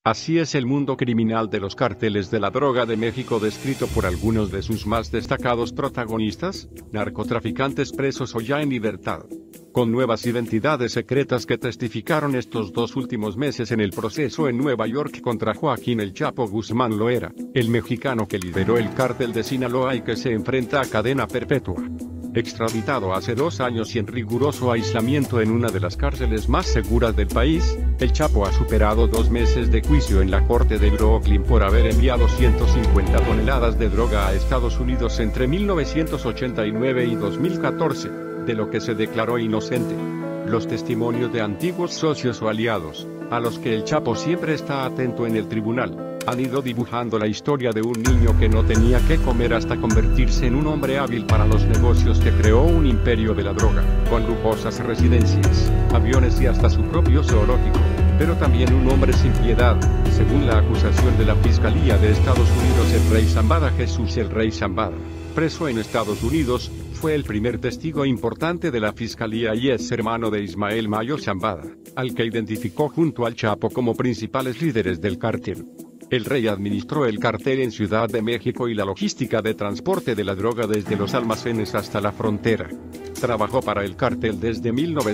Así es el mundo criminal de los cárteles de la droga de México, descrito por algunos de sus más destacados protagonistas, narcotraficantes presos o ya en libertad, con nuevas identidades secretas que testificaron estos 2 últimos meses en el proceso en Nueva York contra Joaquín El Chapo Guzmán Loera, el mexicano que lideró el cártel de Sinaloa y que se enfrenta a cadena perpetua. Extraditado hace 2 años y en riguroso aislamiento en una de las cárceles más seguras del país, El Chapo ha superado 2 meses de juicio en la corte de Brooklyn por haber enviado 150 toneladas de droga a Estados Unidos entre 1989 y 2014, de lo que se declaró inocente. Los testimonios de antiguos socios o aliados, a los que El Chapo siempre está atento en el tribunal, han ido dibujando la historia de un niño que no tenía qué comer hasta convertirse en un hombre hábil para los negocios que creó un imperio de la droga, con lujosas residencias, aviones y hasta su propio zoológico, pero también un hombre sin piedad, según la acusación de la Fiscalía de Estados Unidos. El Rey Zambada, Jesús el Rey Zambada, preso en Estados Unidos, fue el primer testigo importante de la Fiscalía y es hermano de Ismael Mayo Zambada, al que identificó junto al Chapo como principales líderes del cártel. El Rey administró el cartel en Ciudad de México y la logística de transporte de la droga desde los almacenes hasta la frontera. Trabajó para el cártel desde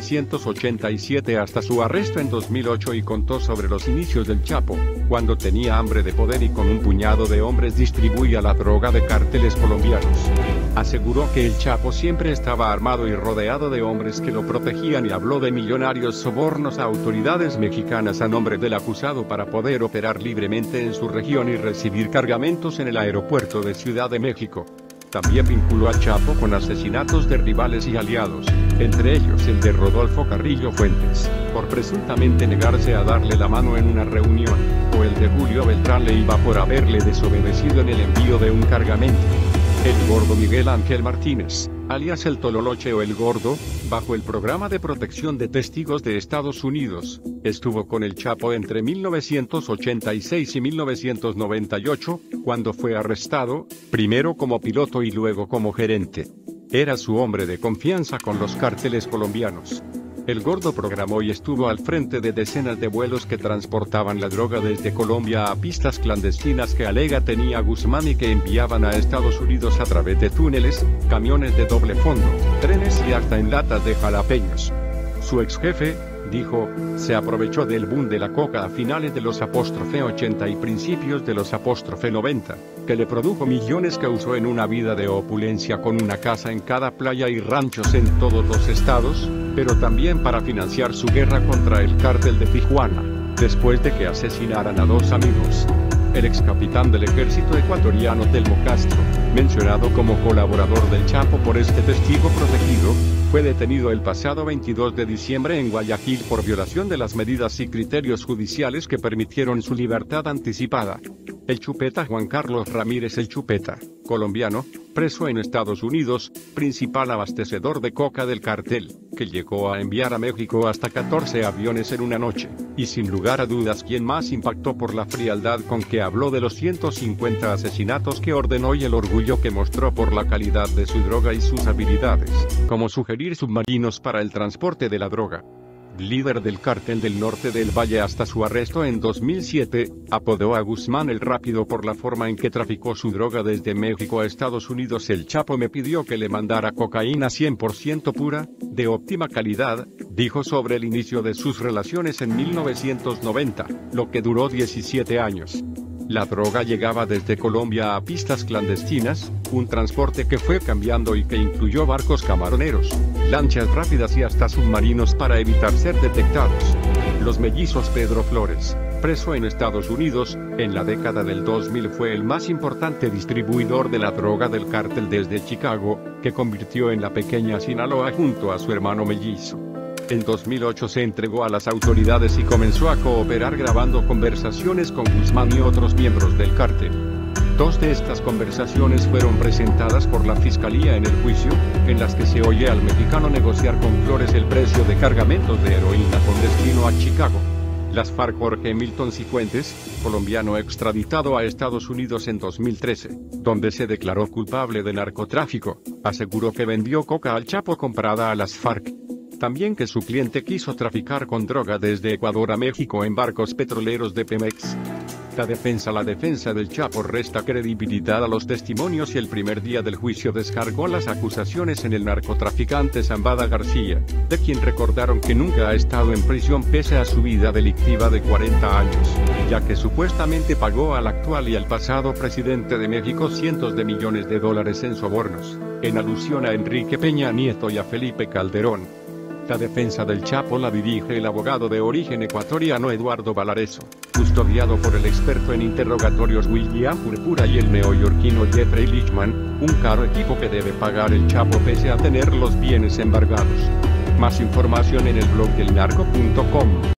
1987 hasta su arresto en 2008 y contó sobre los inicios del Chapo, cuando tenía hambre de poder y con un puñado de hombres distribuía la droga de cárteles colombianos. Aseguró que el Chapo siempre estaba armado y rodeado de hombres que lo protegían y habló de millonarios sobornos a autoridades mexicanas a nombre del acusado para poder operar libremente en su región y recibir cargamentos en el aeropuerto de Ciudad de México. También vinculó al Chapo con asesinatos de rivales y aliados, entre ellos el de Rodolfo Carrillo Fuentes, por presuntamente negarse a darle la mano en una reunión, o el de Julio Beltrán Leiva por haberle desobedecido en el envío de un cargamento. El Gordo Miguel Ángel Martínez, alias el Tololoche o el Gordo, bajo el Programa de Protección de Testigos de Estados Unidos, estuvo con el Chapo entre 1986 y 1998, cuando fue arrestado, primero como piloto y luego como gerente. Era su hombre de confianza con los cárteles colombianos. El Gordo programó y estuvo al frente de decenas de vuelos que transportaban la droga desde Colombia a pistas clandestinas que alega tenía Guzmán y que enviaban a Estados Unidos a través de túneles, camiones de doble fondo, trenes y hasta en latas de jalapeños. Su ex jefe, dijo, se aprovechó del boom de la coca a finales de los '80 y principios de los '90, que le produjo millones que usó en una vida de opulencia con una casa en cada playa y ranchos en todos los estados, pero también para financiar su guerra contra el cártel de Tijuana, después de que asesinaran a 2 amigos. El ex capitán del ejército ecuatoriano Telmo Castro, mencionado como colaborador del Chapo por este testigo protegido, fue detenido el pasado 22 de diciembre en Guayaquil por violación de las medidas y criterios judiciales que permitieron su libertad anticipada. El Chupeta Juan Carlos Ramírez El Chupeta, colombiano, preso en Estados Unidos, principal abastecedor de coca del cartel, que llegó a enviar a México hasta 14 aviones en una noche, y sin lugar a dudas quien más impactó por la frialdad con que habló de los 150 asesinatos que ordenó y el orgullo que mostró por la calidad de su droga y sus habilidades, como sugerir submarinos para el transporte de la droga. Líder del cártel del norte del Valle hasta su arresto en 2007, apodó a Guzmán el Rápido por la forma en que traficó su droga desde México a Estados Unidos. El Chapo me pidió que le mandara cocaína 100% pura, de óptima calidad, dijo sobre el inicio de sus relaciones en 1990, lo que duró 17 años. La droga llegaba desde Colombia a pistas clandestinas, un transporte que fue cambiando y que incluyó barcos camaroneros, lanchas rápidas y hasta submarinos para evitar ser detectados. Los mellizos Pedro Flores, preso en Estados Unidos, en la década del 2000 fue el más importante distribuidor de la droga del cártel desde Chicago, que convirtió en la pequeña Sinaloa junto a su hermano mellizo. En 2008 se entregó a las autoridades y comenzó a cooperar grabando conversaciones con Guzmán y otros miembros del cártel. 2 de estas conversaciones fueron presentadas por la Fiscalía en el juicio, en las que se oye al mexicano negociar con Flores el precio de cargamentos de heroína con destino a Chicago. Las FARC. Jorge Milton Cifuentes, colombiano extraditado a Estados Unidos en 2013, donde se declaró culpable de narcotráfico, aseguró que vendió coca al Chapo comprada a las FARC. También que su cliente quiso traficar con droga desde Ecuador a México en barcos petroleros de Pemex, La defensa del Chapo resta credibilidad a los testimonios y el primer día del juicio descargó las acusaciones en el narcotraficante Zambada García, de quien recordaron que nunca ha estado en prisión pese a su vida delictiva de 40 años, ya que supuestamente pagó al actual y al pasado presidente de México cientos de millones de dólares en sobornos, en alusión a Enrique Peña Nieto y a Felipe Calderón. La defensa del Chapo la dirige el abogado de origen ecuatoriano Eduardo Valareso, custodiado por el experto en interrogatorios William Purpura y el neoyorquino Jeffrey Lichman, un caro equipo que debe pagar el Chapo pese a tener los bienes embargados. Más información en el blog delnarco.com.